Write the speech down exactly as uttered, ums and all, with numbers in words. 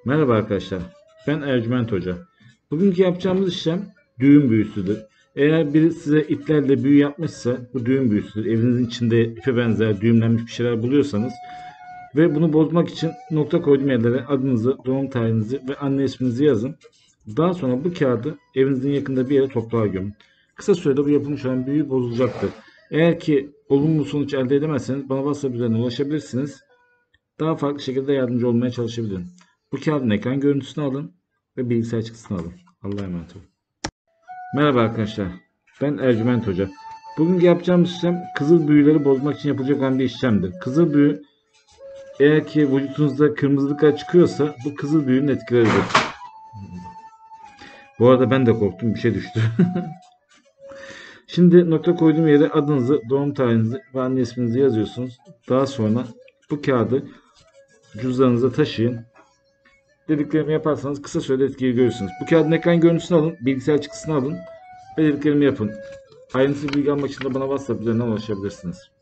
Merhaba arkadaşlar, ben Ercüment Hoca. Bugünkü yapacağımız işlem düğüm büyüsüdür. Eğer biri size iplerle büyü yapmışsa bu düğüm büyüsüdür. Evinizin içinde ipe benzer düğümlenmiş bir şeyler buluyorsanız ve bunu bozmak için nokta koyduğum yerlere adınızı, doğum tarihinizi ve anne isminizi yazın. Daha sonra bu kağıdı evinizin yakında bir yere toprağa gömün. Kısa sürede bu yapılmış olan büyü bozulacaktır. Eğer ki olumlu sonuç elde edemezseniz bana WhatsApp üzerinden ulaşabilirsiniz. Daha farklı şekilde yardımcı olmaya çalışabilirim. Bu kağıdın ekran görüntüsünü alın ve bilgisayar çıktısını alın. Allah'a emanet olun. Merhaba arkadaşlar. Ben Ercüment Hoca. Bugün yapacağımız işlem kızıl büyüleri bozmak için yapılacak olan bir işlemdir. Kızıl büyü eğer ki vücudunuzda kırmızılıklar çıkıyorsa bu kızıl büyünün etkileridir. Bu arada ben de korktum. Bir şey düştü. Şimdi nokta koyduğum yere adınızı, doğum tarihinizi ve anne isminizi yazıyorsunuz. Daha sonra bu kağıdı cüzdanınıza taşıyın. Dediklerimi yaparsanız kısa sürede etkiyi görürsünüz. Bu kağıdın ekran görüntüsünü alın, bilgisayar çıktısını alın ve dediklerimi yapın. Ayrıntılı bilgi almak için de bana WhatsApp üzerinden ulaşabilirsiniz.